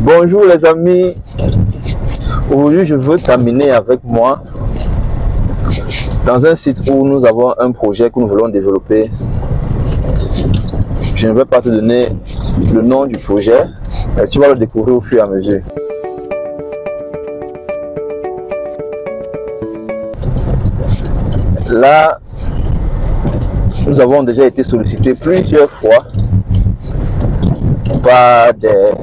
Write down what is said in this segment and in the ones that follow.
Bonjour les amis, aujourd'hui je veux t'amener avec moi dans un site où nous avons un projet que nous voulons développer. Je ne vais pas te donner le nom du projet, mais tu vas le découvrir au fur et à mesure. Là, nous avons déjà été sollicités plusieurs fois par des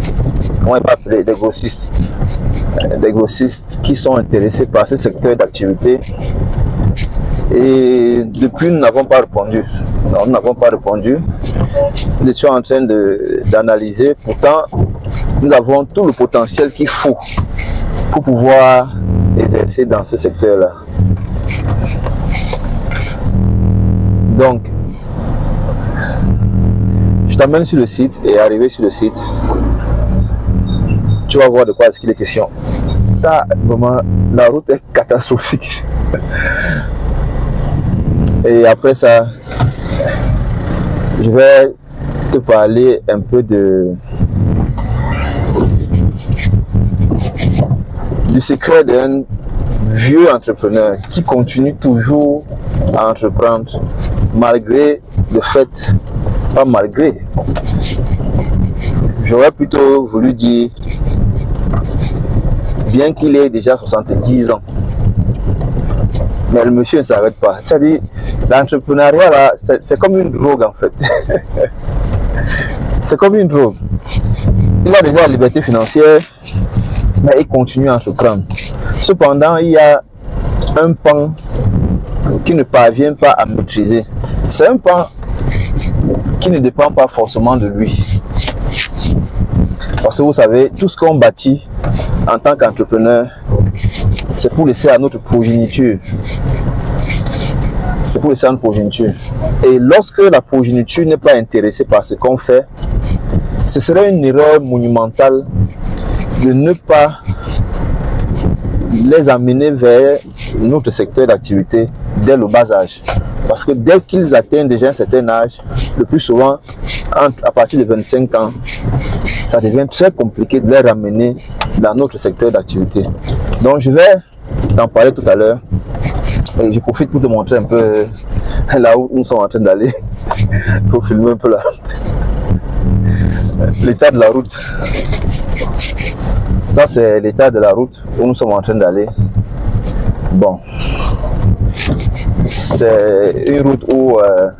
grossistes qui sont intéressés par ce secteur d'activité, et depuis nous n'avons pas répondu. Non, nous n'avons pas répondu. Nous étions en train d'analyser. Pourtant, nous avons tout le potentiel qu'il faut pour pouvoir exercer dans ce secteur-là. Donc, je t'amène sur le site et arrivé sur le site, tu vas voir de quoi est-ce qu'il est question. Vraiment, la route est catastrophique. Et après ça, je vais te parler un peu du secret d'un vieux entrepreneur qui continue toujours à entreprendre malgré le fait, pas malgré, j'aurais plutôt voulu dire bien qu'il ait déjà 70 ans, mais le monsieur ne s'arrête pas. C'est-à-dire, l'entrepreneuriat là, c'est comme une drogue en fait. C'est comme une drogue. Il a déjà la liberté financière, mais il continue à entreprendre. Cependant, il y a un pan qui ne parvient pas à maîtriser. C'est un pan qui ne dépend pas forcément de lui. Parce que vous savez, tout ce qu'on bâtit en tant qu'entrepreneur, c'est pour laisser à notre progéniture. C'est pour laisser à notre progéniture. Et lorsque la progéniture n'est pas intéressée par ce qu'on fait, ce serait une erreur monumentale de ne pas les amener vers notre secteur d'activité dès le bas âge. Parce que dès qu'ils atteignent déjà un certain âge, le plus souvent, à partir de 25 ans, ça devient très compliqué de les ramener dans notre secteur d'activité. Donc je vais t'en parler tout à l'heure. Et je profite pour te montrer un peu là où nous sommes en train d'aller. Il faut filmer un peu la route. L'état de la route. Ça, c'est l'état de la route où nous sommes en train d'aller. Bon. C'est une route où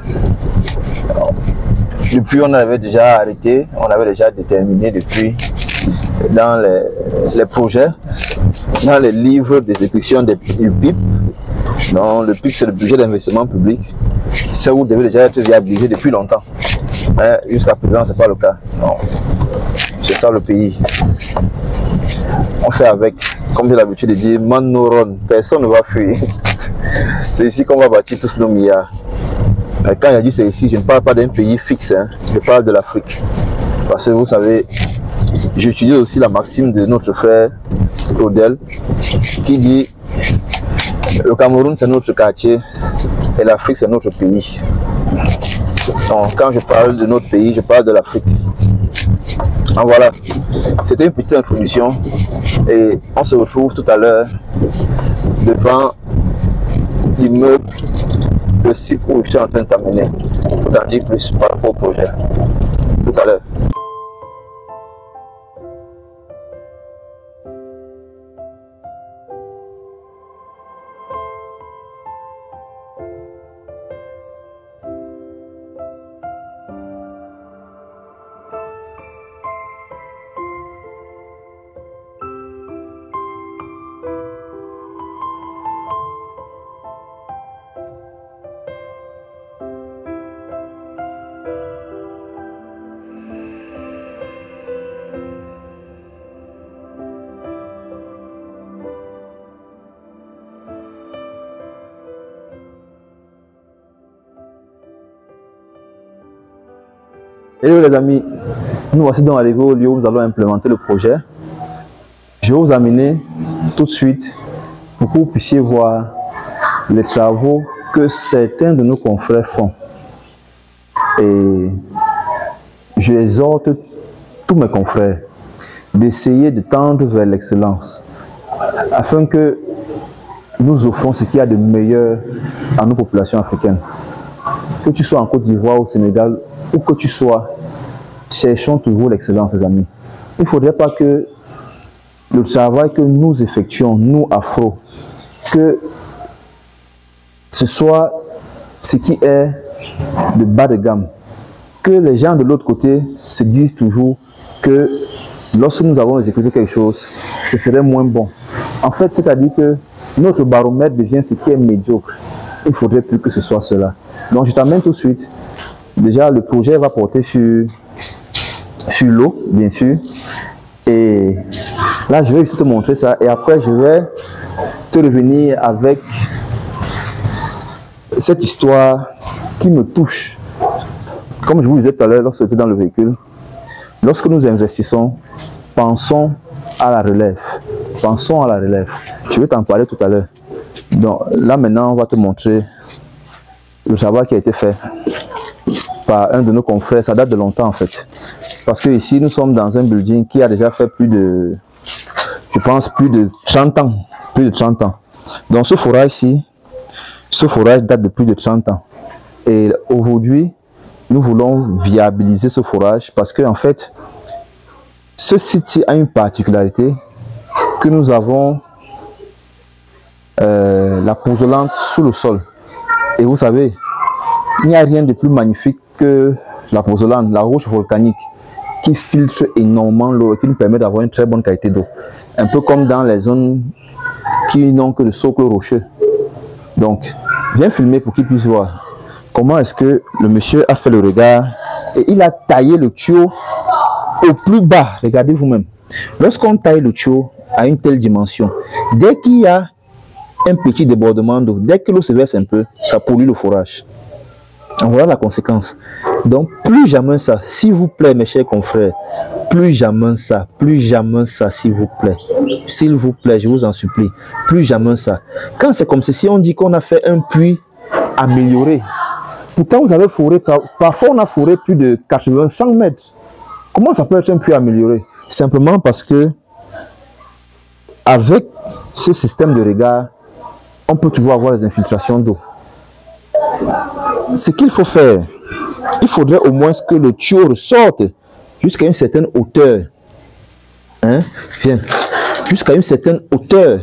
depuis on avait déjà arrêté, on avait déjà déterminé depuis dans les projets, dans les livres d'exécution du PIP. Non, le PIP c'est le budget d'investissement public. C'est où devait déjà être viabilisé depuis longtemps. Mais jusqu'à présent, ce n'est pas le cas. Non. C'est ça le pays. On fait avec, comme j'ai l'habitude de dire, man no run. Personne ne va fuir. C'est ici qu'on va bâtir tous nos milliards. Mais quand je dis c'est ici, je ne parle pas d'un pays fixe, hein. Je parle de l'Afrique. Parce que vous savez, j'étudie aussi la maxime de notre frère Claudel, qui dit le Cameroun c'est notre quartier et l'Afrique c'est notre pays. Donc quand je parle de notre pays, je parle de l'Afrique. Donc voilà, c'était une petite introduction et on se retrouve tout à l'heure devant l'immeuble, le site où je suis en train de t'amener pour t'en dire plus par rapport au projet. Tout à l'heure. Hello les amis, nous voici donc arrivés au lieu où nous allons implémenter le projet. Je vais vous amener tout de suite pour que vous puissiez voir les travaux que certains de nos confrères font. Et je exhorte tous mes confrères d'essayer de tendre vers l'excellence, afin que nous offrons ce qu'il y a de meilleur à nos populations africaines. Que tu sois en Côte d'Ivoire, au Sénégal, où que tu sois, cherchons toujours l'excellence, les amis. Il ne faudrait pas que le travail que nous effectuons, nous, Afro, que ce soit ce qui est de bas de gamme. Que les gens de l'autre côté se disent toujours que lorsque nous avons exécuté quelque chose, ce serait moins bon. En fait, c'est-à-dire que notre baromètre devient ce qui est médiocre. Il ne faudrait plus que ce soit cela. Donc, je t'amène tout de suite. Déjà, le projet va porter sur l'eau, bien sûr. Et là, je vais juste te montrer ça. Et après, je vais te revenir avec cette histoire qui me touche. Comme je vous disais tout à l'heure, lorsque j'étais dans le véhicule, lorsque nous investissons, pensons à la relève. Pensons à la relève. Je vais t'en parler tout à l'heure. Donc là, maintenant, on va te montrer le travail qui a été fait par un de nos confrères. Ça date de longtemps, en fait. Parce que ici, nous sommes dans un building qui a déjà fait plus de, je pense, plus de 30 ans. Plus de 30 ans. Donc ce forage-ci, ce forage date de plus de 30 ans. Et aujourd'hui, nous voulons viabiliser ce forage parce que, en fait, ce site a une particularité que nous avons la pozzolante sous le sol. Et vous savez, il n'y a rien de plus magnifique que la pozzolante, la roche volcanique, qui filtre énormément l'eau et qui nous permet d'avoir une très bonne qualité d'eau. Un peu comme dans les zones qui n'ont que le socle rocheux. Donc, viens filmer pour qu'ils puissent voir comment est-ce que le monsieur a fait le regard et il a taillé le tuyau au plus bas. Regardez vous-même. Lorsqu'on taille le tuyau à une telle dimension, dès qu'il y a un petit débordement d'eau, dès que l'eau se verse un peu, ça pollue le forage. Voilà la conséquence. Donc, plus jamais ça, s'il vous plaît, mes chers confrères, plus jamais ça, s'il vous plaît. S'il vous plaît, je vous en supplie, plus jamais ça. Quand c'est comme ceci, on dit qu'on a fait un puits amélioré. Pourtant, vous avez fourré, parfois on a fourré plus de 80-100 mètres. Comment ça peut être un puits amélioré? Simplement parce que, avec ce système de regard, on peut toujours avoir les infiltrations d'eau. Ce qu'il faut faire, il faudrait au moins que le tuyau ressorte jusqu'à une certaine hauteur. Hein? Viens. Jusqu'à une certaine hauteur.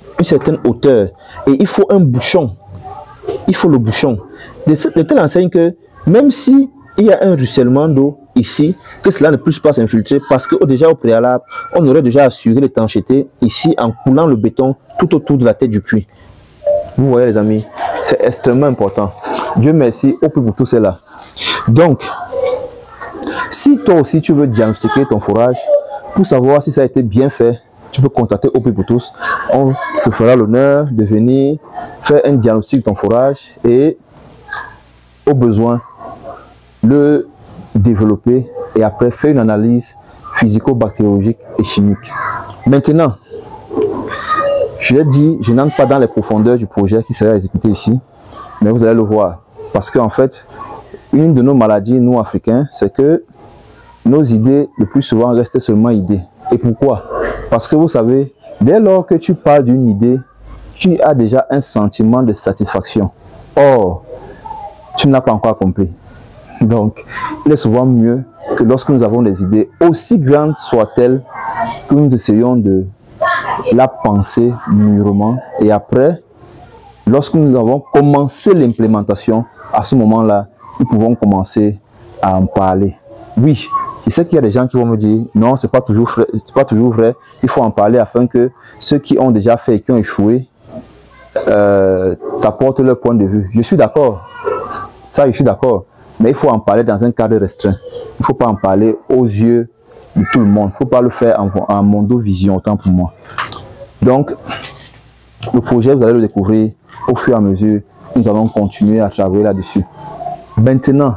Et il faut un bouchon. Il faut le bouchon. De telle enseigne que même si il y a un ruissellement d'eau ici, que cela ne puisse pas s'infiltrer parce que déjà au préalable, on aurait déjà assuré l'étanchéité ici en coulant le béton tout autour de la tête du puits. Vous voyez les amis, c'est extrêmement important. Dieu merci, au plus pour tout cela. Donc, si toi aussi tu veux diagnostiquer ton forage, pour savoir si ça a été bien fait, tu peux contacter au plus pour tous. On se fera l'honneur de venir faire un diagnostic de ton forage et au besoin le développer et après faire une analyse physico-bactériologique et chimique. Maintenant, je l'ai dit, je n'entre pas dans les profondeurs du projet qui sera exécuté ici, mais vous allez le voir. Parce qu'en fait, une de nos maladies, nous Africains, c'est que nos idées, le plus souvent, restent seulement idées. Et pourquoi? Parce que vous savez, dès lors que tu parles d'une idée, tu as déjà un sentiment de satisfaction. Or, tu n'as pas encore compris. Donc, il est souvent mieux que lorsque nous avons des idées, aussi grandes soient-elles, que nous essayons de la penser mûrement. Et après, lorsque nous avons commencé l'implémentation, à ce moment-là, nous pouvons commencer à en parler. Oui, je sais qu'il y a des gens qui vont me dire, non, c'est pas toujours vrai, il faut en parler afin que ceux qui ont déjà fait et qui ont échoué t'apportent leur point de vue. Je suis d'accord, ça je suis d'accord, mais il faut en parler dans un cadre restreint. Il ne faut pas en parler aux yeux de tout le monde, il ne faut pas le faire en mondo-vision, autant pour moi. Donc, le projet, vous allez le découvrir au fur et à mesure, nous allons continuer à travailler là-dessus. Maintenant,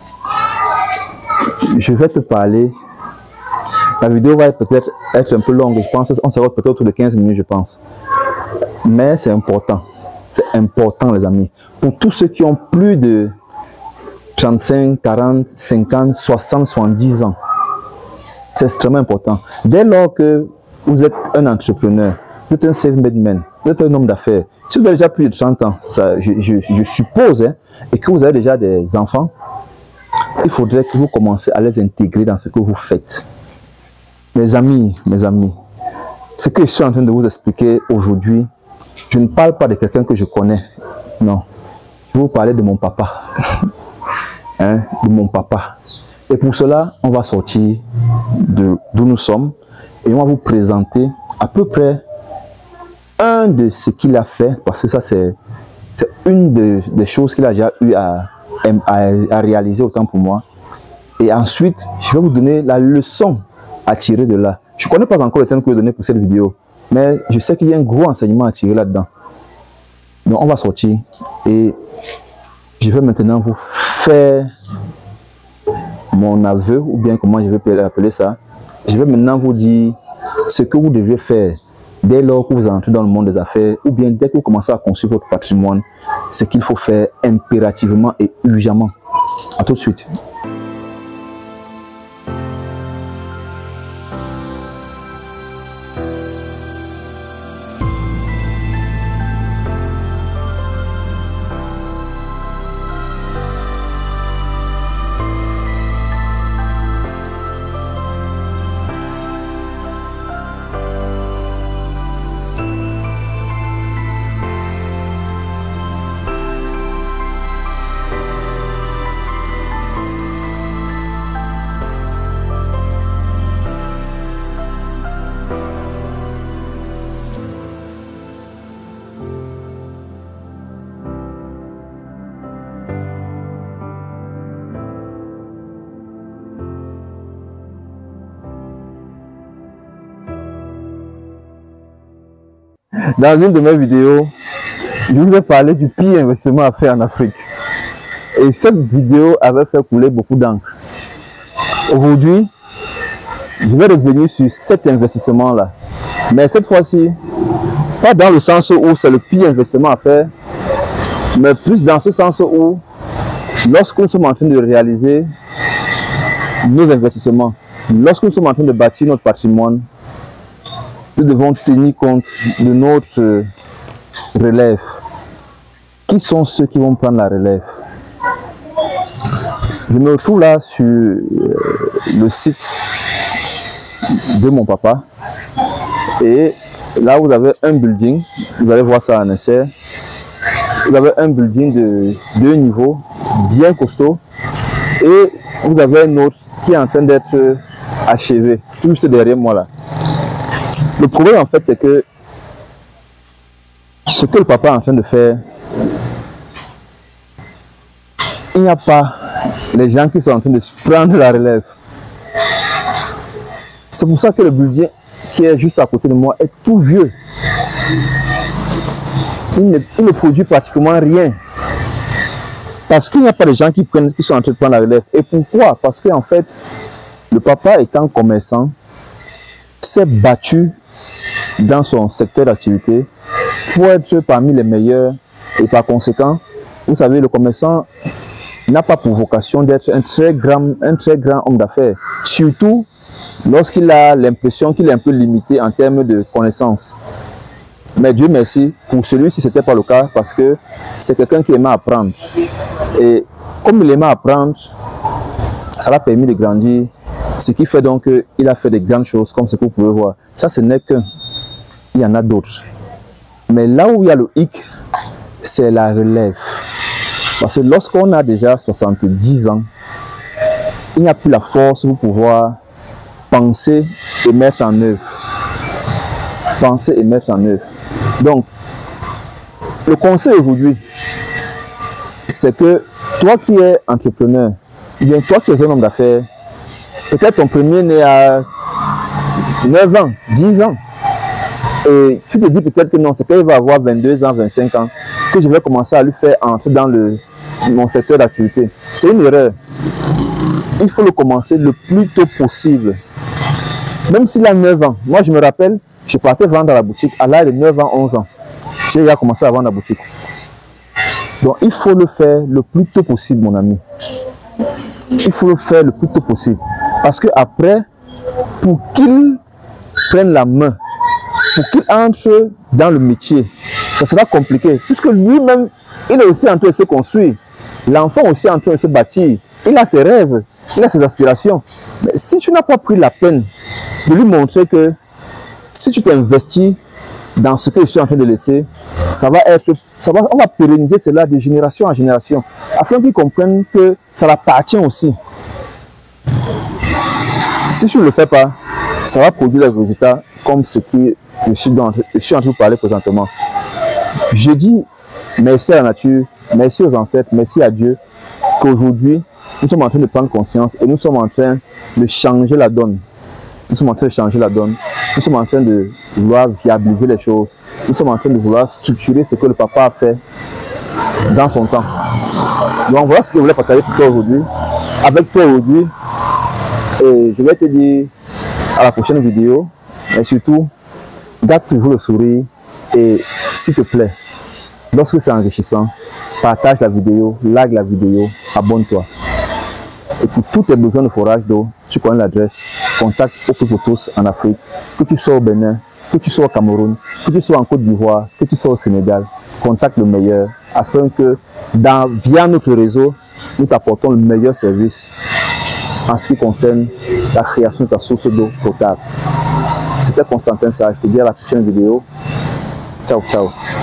je vais te parler. La vidéo va peut-être être un peu longue, je pense, on sera peut-être autour de 15 minutes, je pense. Mais c'est important. C'est important, les amis. Pour tous ceux qui ont plus de 35, 40, 50, 60, 70 ans, C'est extrêmement important. Dès lors que vous êtes un entrepreneur, vous êtes un self-made man, vous êtes un homme d'affaires, si vous avez déjà plus de 30 ans, ça, je suppose, hein, et que vous avez déjà des enfants, il faudrait que vous commenciez à les intégrer dans ce que vous faites. Mes amis, ce que je suis en train de vous expliquer aujourd'hui, je ne parle pas de quelqu'un que je connais, non. Je vais vous parler de mon papa, hein, de mon papa. Et pour cela, on va sortir d'où nous sommes et on va vous présenter à peu près un de ce qu'il a fait, parce que ça c'est une des choses qu'il a déjà eu à réaliser autant pour moi. Et ensuite, je vais vous donner la leçon à tirer de là. Je ne connais pas encore le thème que je vais donner pour cette vidéo, mais je sais qu'il y a un gros enseignement à tirer là-dedans. Donc on va sortir et je vais maintenant vous faire mon aveu, ou bien comment je vais appeler ça. Je vais maintenant vous dire ce que vous devez faire dès lors que vous entrez dans le monde des affaires, ou bien dès que vous commencez à construire votre patrimoine, ce qu'il faut faire impérativement et urgemment. À tout de suite. Dans une de mes vidéos, je vous ai parlé du pire investissement à faire en Afrique. Et cette vidéo avait fait couler beaucoup d'encre. Aujourd'hui, je vais revenir sur cet investissement-là. Mais cette fois-ci, pas dans le sens où c'est le pire investissement à faire, mais plus dans ce sens où, lorsque nous sommes en train de réaliser nos investissements, lorsque nous sommes en train de bâtir notre patrimoine, nous devons tenir compte de notre relève. Qui sont ceux qui vont prendre la relève? Je me retrouve là sur le site de mon papa. Et là, vous avez un building. Vous allez voir ça en essai. Vous avez un building de 2 niveaux, bien costaud. Et vous avez un autre qui est en train d'être achevé, juste derrière moi là. Le problème en fait, c'est que ce que le papa est en train de faire, il n'y a pas les gens qui sont en train de prendre la relève. C'est pour ça que le budget qui est juste à côté de moi est tout vieux. Il ne produit pratiquement rien. Parce qu'il n'y a pas de gens qui sont en train de prendre la relève. Et pourquoi? Parce qu'en fait, le papa étant commerçant, s'est battu dans son secteur d'activité pour être parmi les meilleurs, et par conséquent, vous savez, le commerçant n'a pas pour vocation d'être un très grand homme d'affaires, surtout lorsqu'il a l'impression qu'il est un peu limité en termes de connaissances. Mais Dieu merci, pour celui-ci, ce n'était pas le cas, parce que c'est quelqu'un qui aimait apprendre. Et comme il aimait apprendre, ça l'a permis de grandir, ce qui fait donc qu'il a fait de grandes choses, comme ce que vous pouvez voir. Ça, ce n'est qu'un. Il y en a d'autres. Mais là où il y a le hic, c'est la relève. Parce que lorsqu'on a déjà 70 ans, il n'y a plus la force pour pouvoir penser et mettre en œuvre. Penser et mettre en œuvre. Donc, le conseil aujourd'hui, c'est que toi qui es entrepreneur, bien toi qui es un homme d'affaires, peut-être ton premier né à 9 ans, 10 ans, et tu te dis peut-être que non, c'est qu'il va avoir 22 ans, 25 ans, que je vais commencer à lui faire entrer dans mon secteur d'activité. C'est une erreur. Il faut le commencer le plus tôt possible. Même s'il a 9 ans. Moi, je me rappelle, je partais vendre à la boutique à l'âge de 9 ans, 11 ans. J'ai déjà commencé à vendre à la boutique. Donc, il faut le faire le plus tôt possible, mon ami. Il faut le faire le plus tôt possible. Parce que après, pour qu'il prenne la main, pour qu'il entre dans le métier, ça sera compliqué, puisque lui-même, il est aussi en train de se construire. L'enfant aussi en train de se bâtir. Il a ses rêves, il a ses aspirations. Mais si tu n'as pas pris la peine de lui montrer que si tu t'investis dans ce que je suis en train de laisser, on va pérenniser cela de génération en génération, afin qu'ils comprennent que ça appartient aussi. Si tu ne le fais pas, ça va produire des résultats comme ce que je suis en train de parler présentement. Je dis merci à la nature, merci aux ancêtres, merci à Dieu, qu'aujourd'hui, nous sommes en train de prendre conscience et nous sommes en train de changer la donne. Nous sommes en train de changer la donne. Nous sommes en train de vouloir viabiliser les choses. Nous sommes en train de vouloir structurer ce que le papa a fait dans son temps. Donc voilà ce que je voulais partager pour toi aujourd'hui. Avec toi aujourd'hui. Et je vais te dire à la prochaine vidéo. Et surtout, garde toujours le sourire. Et s'il te plaît, lorsque c'est enrichissant, partage la vidéo, like la vidéo, abonne-toi. Et pour tous tes besoins de forage d'eau, tu connais l'adresse. Contacte au plus pour tous en Afrique. Que tu sois au Bénin, que tu sois au Cameroun, que tu sois en Côte d'Ivoire, que tu sois au Sénégal, contacte le meilleur afin que via notre réseau, nous t'apportons le meilleur service en ce qui concerne la création de ta source d'eau potable. C'était Constantin Sage. Je te dis à la prochaine vidéo. Ciao, ciao.